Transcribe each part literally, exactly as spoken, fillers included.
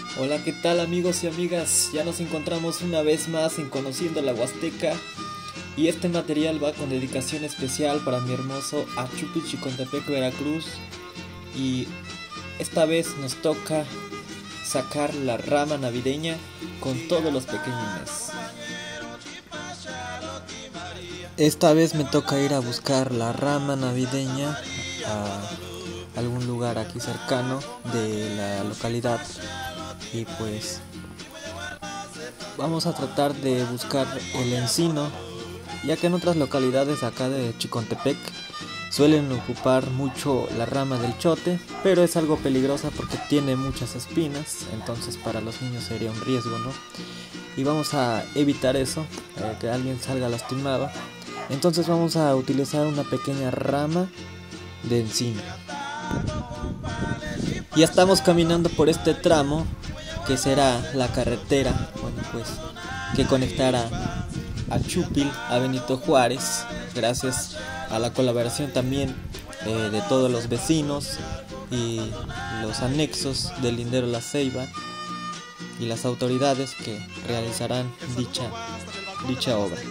Hola, ¿qué tal amigos y amigas? Ya nos encontramos una vez más en Conociendo la Huasteca y este material va con dedicación especial para mi hermoso Achupil, Chicontepec, Veracruz, y esta vez nos toca sacar la rama navideña con todos los pequeñines. Esta vez me toca ir a buscar la rama navideña a algún lugar aquí cercano de la localidad. Y pues vamos a tratar de buscar el encino, ya que en otras localidades acá de Chicontepec suelen ocupar mucho la rama del chote, pero es algo peligrosa porque tiene muchas espinas, entonces para los niños sería un riesgo, ¿no? Y vamos a evitar eso, eh, que alguien salga lastimado. Entonces vamos a utilizar una pequeña rama de encino. Ya estamos caminando por este tramo que será la carretera, bueno, pues, que conectará a Achupil a Benito Juárez, gracias a la colaboración también eh, de todos los vecinos y los anexos del Lindero La Ceiba y las autoridades que realizarán dicha, dicha obra.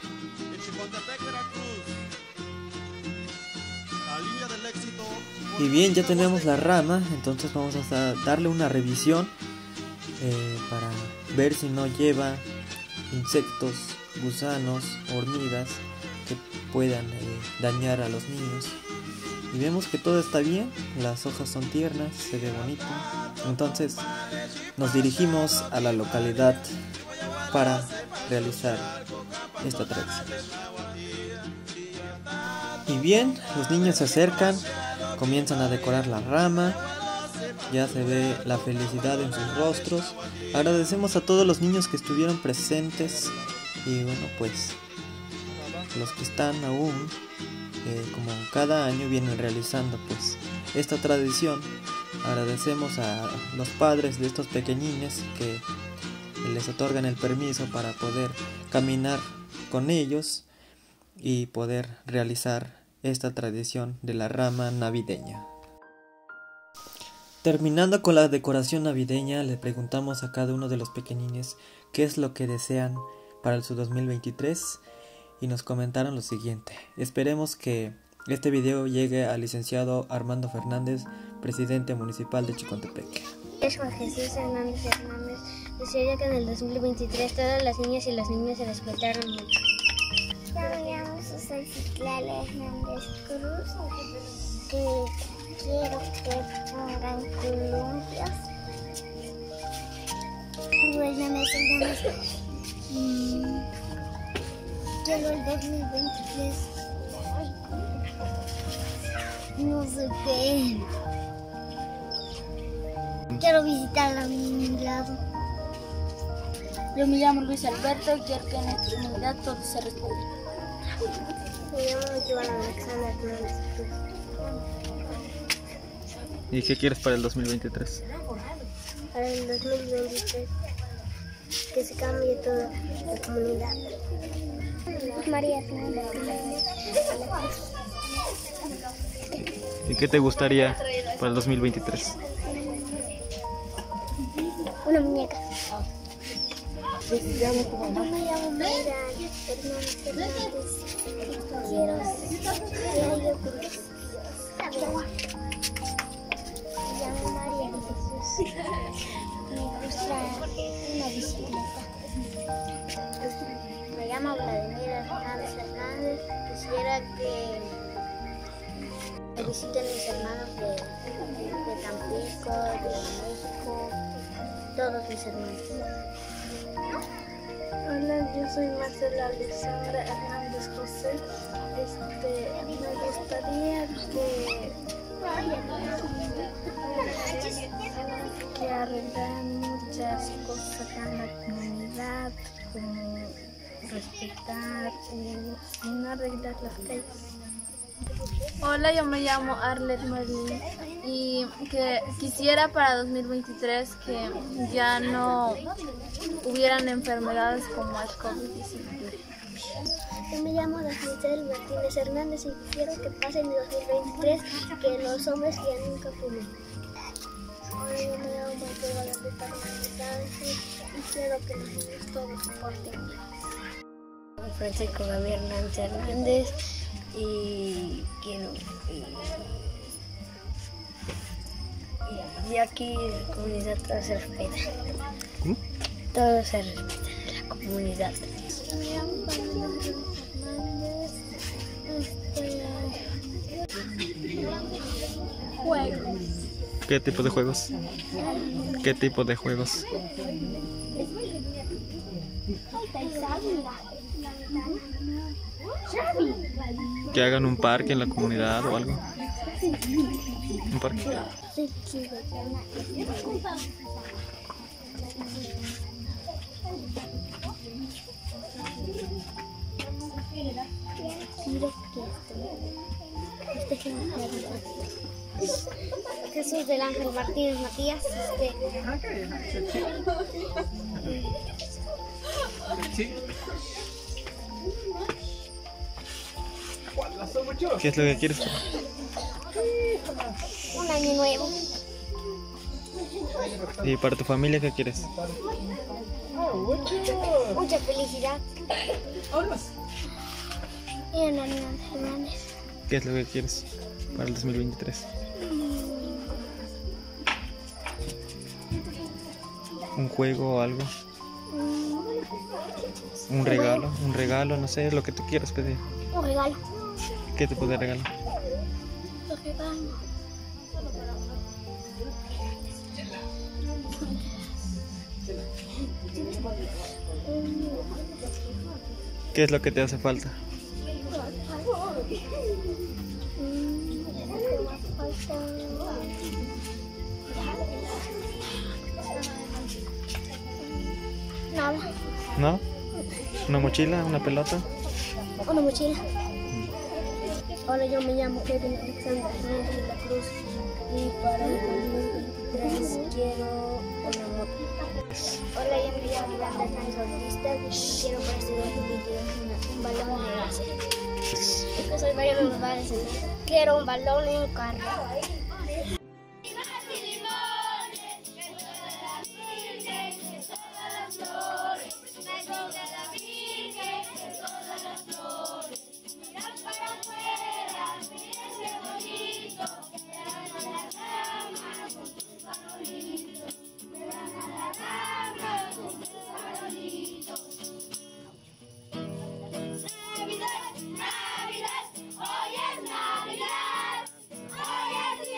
Y bien, ya tenemos la rama, entonces vamos a darle una revisión eh, para ver si no lleva insectos, gusanos, hormigas que puedan eh, dañar a los niños. Y vemos que todo está bien, las hojas son tiernas, se ve bonito. Entonces nos dirigimos a la localidad para realizar esta tradición. Y bien, los niños se acercan, comienzan a decorar la rama, ya se ve la felicidad en sus rostros. Agradecemos a todos los niños que estuvieron presentes y bueno, pues los que están aún, eh, como cada año vienen realizando pues esta tradición. Agradecemos a los padres de estos pequeñines que les otorgan el permiso para poder caminar con ellos y poder realizar esta tradición de la rama navideña. Terminando con la decoración navideña, le preguntamos a cada uno de los pequeñines qué es lo que desean para su dos mil veintitrés y nos comentaron lo siguiente: esperemos que este video llegue al licenciado Armando Fernández, presidente municipal de Chicontepec. Es Juan Jesús Hernández Hernández. Desearía que en el dos mil veintitrés todas las niñas y los niños se respetaran mucho. Yo me llamo Susana Citlali Hernández Cruz, que quiero que pongan columpios. Bueno, me sentamos. Mm, quiero el dos mil veintitrés. No sé qué. Quiero visitar a mi lado. Yo me llamo Luis Alberto y quiero que en esta comunidad todo se respete. Me llamo Joana Alexandra Hernández Cruz. ¿Y qué quieres para el dos mil veintitrés? Para el dos mil veintitrés, que se cambie toda la comunidad. María Hernández. ¿Y qué te gustaría para el dos mil veintitrés? Una muñeca. Yo me llamo Mayra Hernández Hernández. Quiero que haya cursos. Me llamo María de Jesús. Me gusta una bicicleta. Me llamo Vladimir Hernández Hernández. Quisiera que me visiten mis hermanos de, de Tampico, de México, todos mis hermanos. Hola, yo soy Marcela Alexandra Hernández José. Este, me gustaría que, que arreglaran muchas cosas acá en la comunidad, como respetar y no arreglar las calles. Hola, yo me llamo Arlet Merlin y que quisiera para dos mil veintitrés que ya no hubieran enfermedades como el COVID diecinueve. Yo me llamo Dafnisel Martínez Hernández y quiero que pase en el dos mil veintitrés que los hombres ya nunca fumen. Hola, yo me llamo Michael Valentina Hernández y quiero que los niños todos se porten bien. Francisco Gabriel Hernández Hernández y quiero y, y aquí en la comunidad todo se respeta. ¿Cómo? Todo se respeta en la comunidad. Me llamo Valentina Hernández. Este, juegos. ¿Qué tipo de juegos? ¿Qué tipo de juegos? Que hagan un parque en la comunidad o algo. Un parque. Jesús del Ángel Martínez Matías. Este, ¿Qué es lo que quieres? un año nuevo. ¿Y para tu familia qué quieres? Mucha felicidad. Y Ana Hernández. ¿Qué es lo que quieres para el dos mil veintitrés? ¿Un juego o algo? ¿Un regalo? ¿Un regalo? No sé, lo que tú quieras pedir. Un regalo. ¿Qué tipo de regalo? Un regalo. ¿Qué es lo que te hace falta? Nada. ¿No? ¿Una mochila? ¿Una pelota? Una mochila. Hola, yo me llamo Kevin Alexander Hernández de la Cruz y para el dos mil veintitrés quiero una moto. Hola, yo me llamo Yolanda Hernández Bautista y quiero para este dos mil veintidós una- un balón de base. Yo soy Mariano González. Quiero un balón y un carro. Navidad, Navidad, hoy es Navidad, hoy es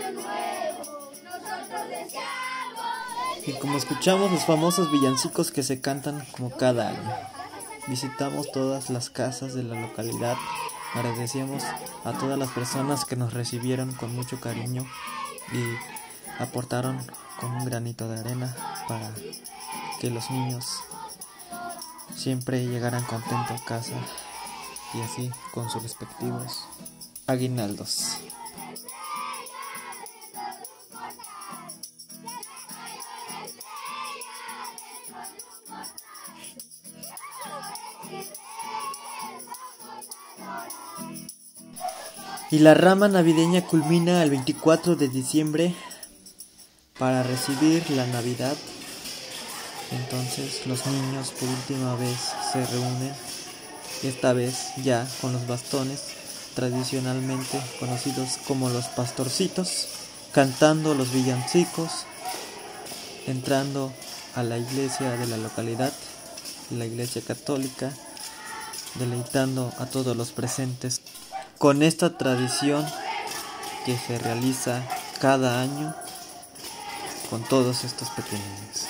Y como escuchamos los famosos villancicos que se cantan como cada año, visitamos todas las casas de la localidad, agradecemos a todas las personas que nos recibieron con mucho cariño y aportaron con un granito de arena para que los niños siempre llegaran contentos a casa y así con sus respectivos aguinaldos. Y la rama navideña culmina el veinticuatro de diciembre para recibir la Navidad. Entonces los niños por última vez se reúnen, esta vez ya con los bastones, tradicionalmente conocidos como los pastorcitos, cantando los villancicos, entrando a la iglesia de la localidad, la iglesia católica, deleitando a todos los presentes con esta tradición que se realiza cada año con todos estos pequeños.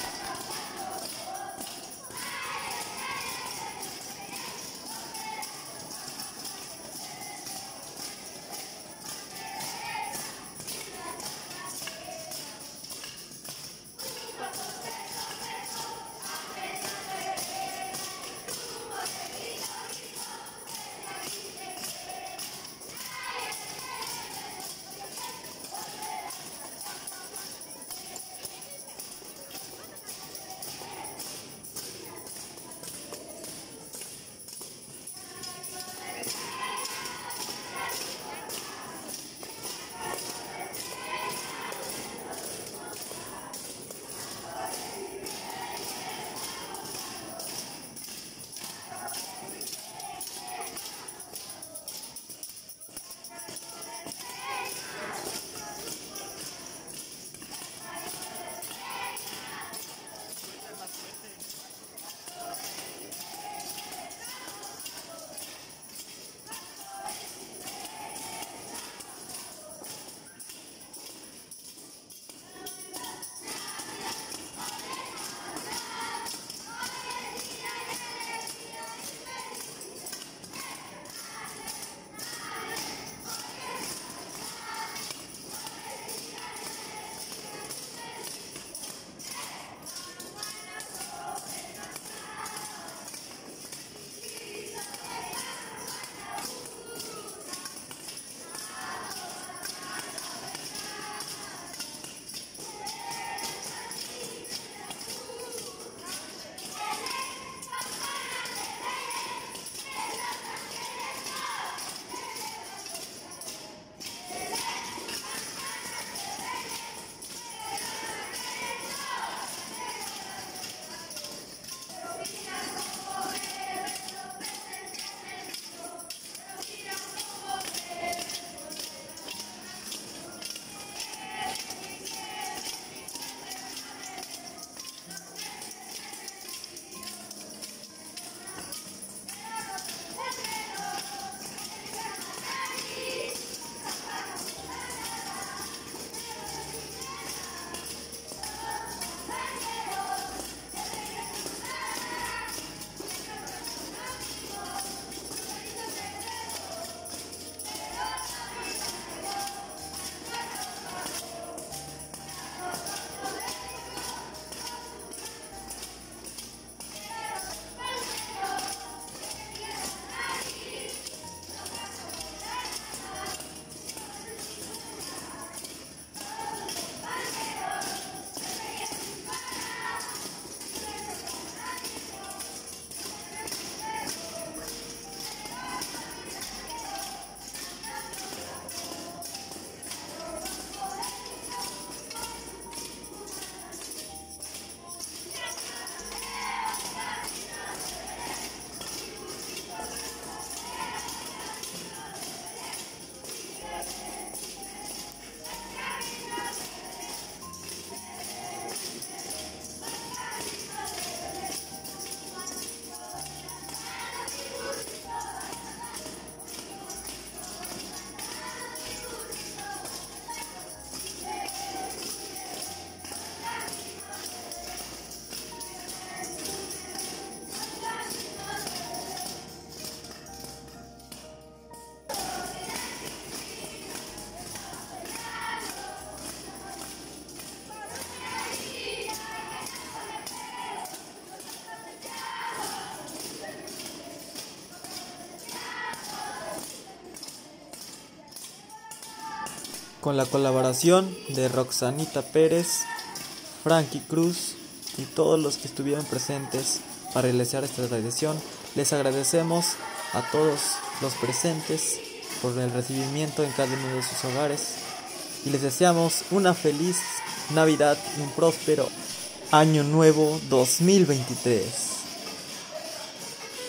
con la colaboración de Roxanita Pérez, Frankie Cruz y todos los que estuvieron presentes para realizar esta tradición. Les agradecemos a todos los presentes por el recibimiento en cada uno de sus hogares y les deseamos una feliz Navidad y un próspero Año Nuevo dos mil veintitrés.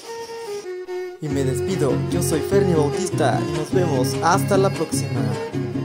Y me despido, yo soy Fernie Bautista y nos vemos hasta la próxima.